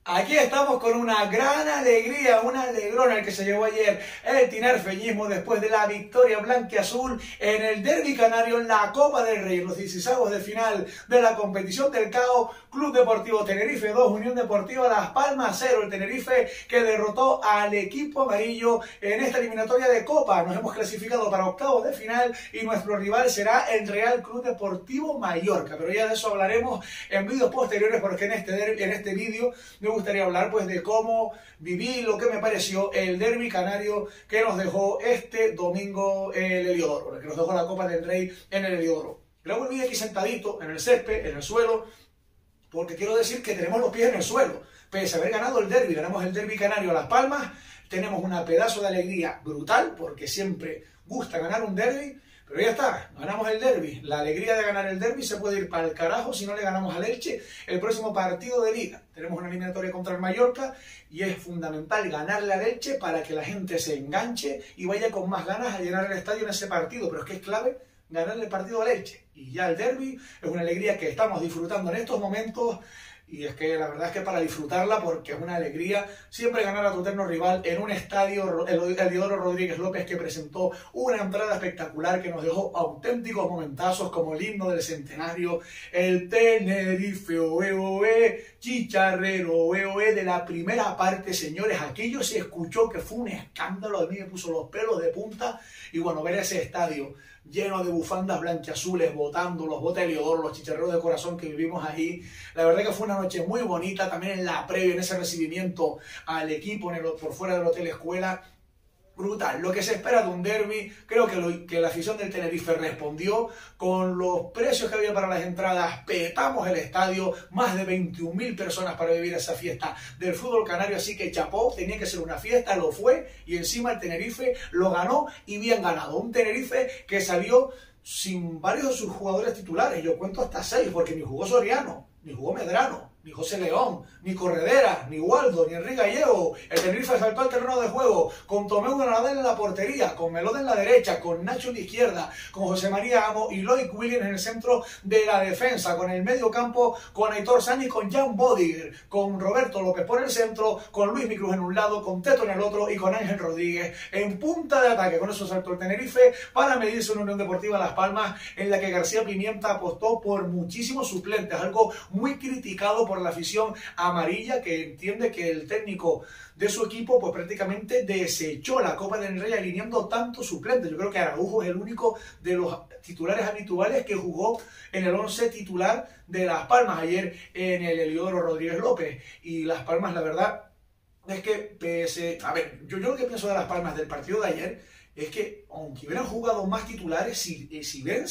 Aquí estamos con una gran alegría, un alegrón el que se llevó ayer el tinerfeñismo después de la victoria blanquiazul en el derbi canario en la Copa del Rey, en los 16avos de final de la competición del CAO. Club Deportivo Tenerife 2, Unión Deportiva Las Palmas 0. El Tenerife que derrotó al equipo amarillo en esta eliminatoria de Copa. Nos hemos clasificado para octavos de final y nuestro rival será el Real Club Deportivo Mallorca. Pero ya de eso hablaremos en vídeos posteriores, porque en este vídeo me gustaría hablar pues de cómo viví, lo que me pareció el derbi canario que nos dejó este domingo el Heliodoro, que nos dejó la Copa del Rey en el Heliodoro. Luego me vi aquí sentadito en el césped, en el suelo, porque quiero decir que tenemos los pies en el suelo. Pese a haber ganado el derbi, ganamos el derbi canario a Las Palmas, tenemos una pedazo de alegría brutal, porque siempre gusta ganar un derbi. Pero ya está, ganamos el derbi. La alegría de ganar el derbi se puede ir para el carajo si no le ganamos al Elche el próximo partido de Liga. Tenemos una eliminatoria contra el Mallorca y es fundamental ganarle al Elche para que la gente se enganche y vaya con más ganas a llenar el estadio en ese partido. Pero es que es clave ganarle el partido al Elche. Y ya el derbi es una alegría que estamos disfrutando en estos momentos. Y es que la verdad es que para disfrutarla, porque es una alegría siempre ganar a tu eterno rival en un estadio, el Heliodoro Rodríguez López, que presentó una entrada espectacular que nos dejó auténticos momentazos como el himno del centenario, el Tenerife, oe, oe, chicharrero, oe, oe, de la primera parte, señores. Aquello se escuchó que fue un escándalo, a mí me puso los pelos de punta. Y bueno, ver ese estadio lleno de bufandas blanquiazules, botando los botes de Heliodoro, los chicharreros de corazón que vivimos ahí. La verdad que fue una noche muy bonita, también en la previa, en ese recibimiento al equipo por fuera del Hotel Escuela. Brutal, lo que se espera de un derbi. Creo que la afición del Tenerife respondió con los precios que había para las entradas. Petamos el estadio, más de 21.000 personas para vivir esa fiesta del fútbol canario, así que chapó, tenía que ser una fiesta, lo fue, y encima el Tenerife lo ganó y bien ganado. Un Tenerife que salió sin varios de sus jugadores titulares, yo cuento hasta 6, porque ni jugó Soriano, ni jugó Medrano, ni José León, ni Corredera, ni Waldo, ni Enrique Gallego. El Tenerife saltó al terreno de juego con Tomeu Granadell en la portería, con Melode en la derecha, con Nacho en la izquierda, con José María Amo y Loic Williams en el centro de la defensa, con el medio campo, con Aitor Sani, con Jan Bodiger, con Roberto López por el centro, con Luis Micruz en un lado, con Teto en el otro y con Ángel Rodríguez en punta de ataque. Con eso saltó el Tenerife para medirse una Unión Deportiva Las Palmas, en la que García Pimienta apostó por muchísimos suplentes, algo muy criticado por la afición amarilla, que entiende que el técnico de su equipo pues prácticamente desechó la Copa del Rey alineando tantos suplentes. Yo creo que Araujo es el único de los titulares habituales que jugó en el 11 titular de Las Palmas ayer en el Heliodoro Rodríguez López. Y Las Palmas, la verdad es que a ver, yo lo que pienso de Las Palmas del partido de ayer es que, aunque hubieran jugado más titulares, si hubieran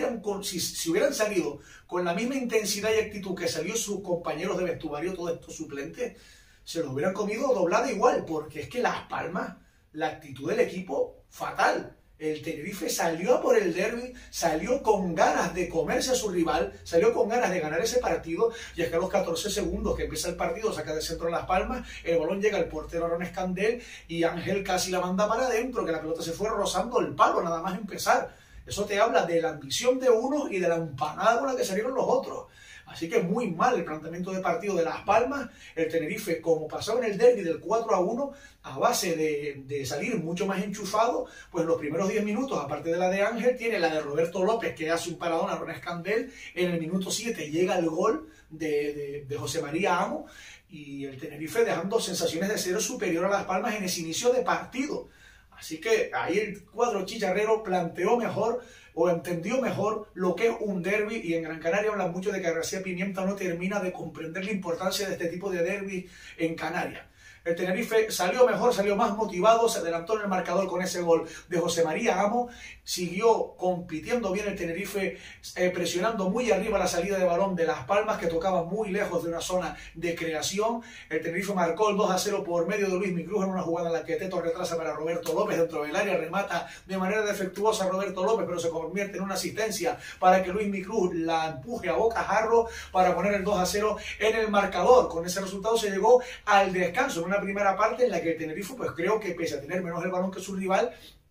salido con la misma intensidad y actitud que salió sus compañeros de vestuario, todos estos suplentes, se los hubieran comido doblada igual, porque es que Las Palmas, la actitud del equipo, fatal. El Tenerife salió a por el derbi, salió con ganas de comerse a su rival, salió con ganas de ganar ese partido, y es que a los 14 segundos que empieza el partido saca de centro Las Palmas, el balón llega al portero Aaron Escandel y Ángel casi la manda para adentro, que la pelota se fue rozando el palo nada más empezar. Eso te habla de la ambición de unos y de la empanada con la que salieron los otros. Así que muy mal el planteamiento de partido de Las Palmas. El Tenerife, como pasaba en el derbi del 4-1, a base de salir mucho más enchufado, pues los primeros 10 minutos, aparte de la de Ángel, tiene la de Roberto López, que hace un paradón a Ron Escandel. En el minuto 7 llega el gol de José María Amo, y el Tenerife dejando sensaciones de ser superior a Las Palmas en ese inicio de partido. Así que ahí el cuadro chicharrero planteó mejor o entendió mejor lo que es un derbi, y en Gran Canaria hablan mucho de que García Pimienta no termina de comprender la importancia de este tipo de derbi en Canarias. El Tenerife salió mejor, salió más motivado, se adelantó en el marcador con ese gol de José María Amo, siguió compitiendo bien el Tenerife, presionando muy arriba la salida de balón de Las Palmas, que tocaba muy lejos de una zona de creación. El Tenerife marcó el 2-0 por medio de Luis Micruz en una jugada en la que Teto retrasa para Roberto López dentro del área, remata de manera defectuosa Roberto López, pero se convierte en una asistencia para que Luis Micruz la empuje a bocajarro para poner el 2-0 en el marcador. Con ese resultado se llegó al descanso, en una primera parte en la que el Tenerife, pues creo que pese a tener menos el balón que su rival,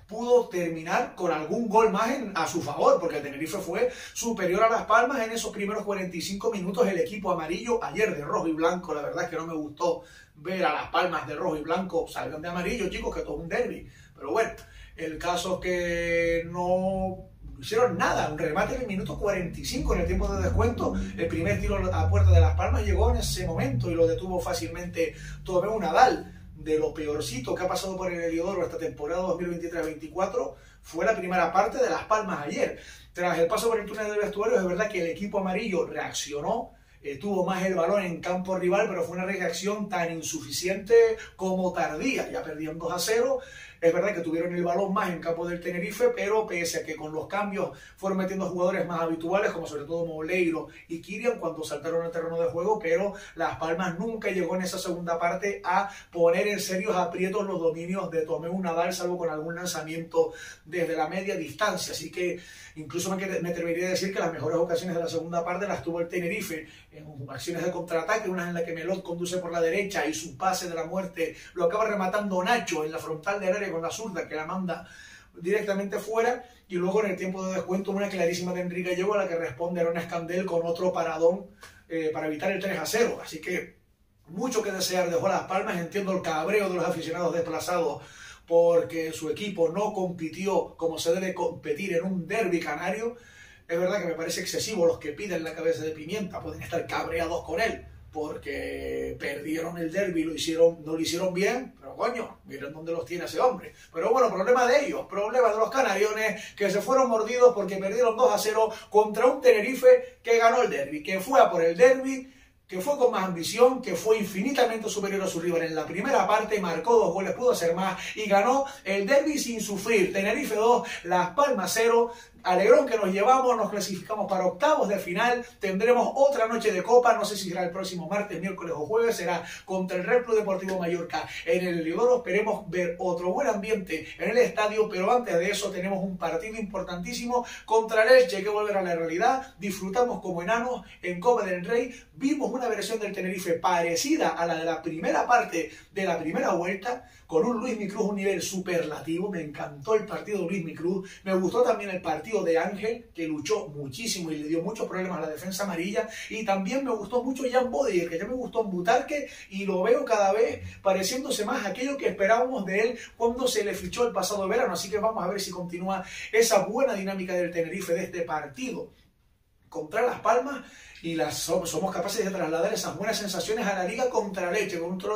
pudo terminar con algún gol más a su favor, porque el Tenerife fue superior a Las Palmas en esos primeros 45 minutos. El equipo amarillo, ayer de rojo y blanco, la verdad es que no me gustó ver a Las Palmas de rojo y blanco, salgan de amarillo, chicos, que todo es un derbi. Pero bueno, el caso es que no hicieron nada, un remate en el minuto 45 en el tiempo de descuento. El primer tiro a puerta de Las Palmas llegó en ese momento y lo detuvo fácilmente Tomeu Nadal. De lo peorcito que ha pasado por el Heliodoro esta temporada 2023-24 fue la primera parte de Las Palmas ayer. Tras el paso por el túnel de vestuarios, es verdad que el equipo amarillo reaccionó, tuvo más el balón en campo rival, pero fue una reacción tan insuficiente como tardía. Ya perdían 2-0. Es verdad que tuvieron el balón más en campo del Tenerife, pero pese a que con los cambios fueron metiendo jugadores más habituales, como sobre todo Moleiro y Kirian, cuando saltaron al terreno de juego, pero Las Palmas nunca llegó en esa segunda parte a poner en serios aprietos los dominios de Tomeu Nadal, salvo con algún lanzamiento desde la media distancia. Así que incluso me atrevería a decir que las mejores ocasiones de la segunda parte las tuvo el Tenerife en acciones de contraataque, una en la que Melot conduce por la derecha y su pase de la muerte lo acaba rematando Nacho en la frontal del área con la zurda, que la manda directamente fuera, y luego en el tiempo de descuento una clarísima de Enrique Gallego, a la que responde Aaron Escandel con otro paradón para evitar el 3-0. Así que mucho que desear dejó Las Palmas. Entiendo el cabreo de los aficionados desplazados porque su equipo no compitió como se debe competir en un derbi canario. Es verdad que me parece excesivo los que piden la cabeza de Pimienta, pueden estar cabreados con él porque perdieron el derbi, no lo hicieron bien, pero coño, miren dónde los tiene ese hombre. Pero bueno, problema de ellos, problema de los canariones, que se fueron mordidos porque perdieron 2-0 contra un Tenerife que ganó el derbi, que fue a por el derbi, que fue con más ambición, que fue infinitamente superior a su rival en la primera parte, marcó 2 goles, pudo hacer más y ganó el derbi sin sufrir. Tenerife 2, Las Palmas 0. Alegrón que nos llevamos, nos clasificamos para octavos de final, tendremos otra noche de copa, no sé si será el próximo martes, miércoles o jueves, será contra el Real Club Deportivo Mallorca en el Heliodoro. Esperemos ver otro buen ambiente en el estadio, pero antes de eso tenemos un partido importantísimo contra el Elche, que volverá a la realidad. Disfrutamos como enanos en Copa del Rey, vimos una versión del Tenerife parecida a la de la primera parte de la primera vuelta, con un Luismi Cruz un nivel superlativo. Me encantó el partido de Luismi Cruz, me gustó también el partido de Ángel, que luchó muchísimo y le dio muchos problemas a la defensa amarilla, y también me gustó mucho Jan Bodiger, que ya me gustó en Butarque y lo veo cada vez pareciéndose más a aquello que esperábamos de él cuando se le fichó el pasado verano. Así que vamos a ver si continúa esa buena dinámica del Tenerife de este partido contra Las Palmas y somos capaces de trasladar esas buenas sensaciones a la liga contra Leche, contra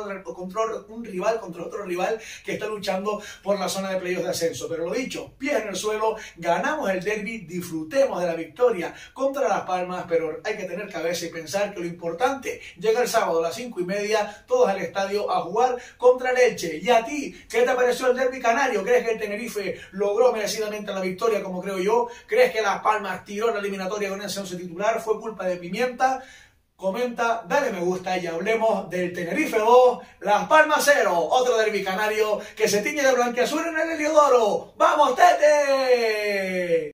otro rival que está luchando por la zona de playoffs de ascenso. Pero lo dicho, pies en el suelo, ganamos el derbi, disfrutemos de la victoria contra Las Palmas, pero hay que tener cabeza y pensar que lo importante llega el sábado a las 5:30, todos al estadio a jugar contra Leche. ¿Y a ti, qué te pareció el derbi canario? ¿Crees que el Tenerife logró merecidamente la victoria, como creo yo? ¿Crees que Las Palmas tiró la eliminatoria con ese 11 titular? ¿Fue culpa de Pimienta? Comenta, dale me gusta y hablemos del Tenerife 2, Las Palmas 0, otro derbi canario que se tiñe de blanquiazul en el Heliodoro. ¡Vamos, Tete!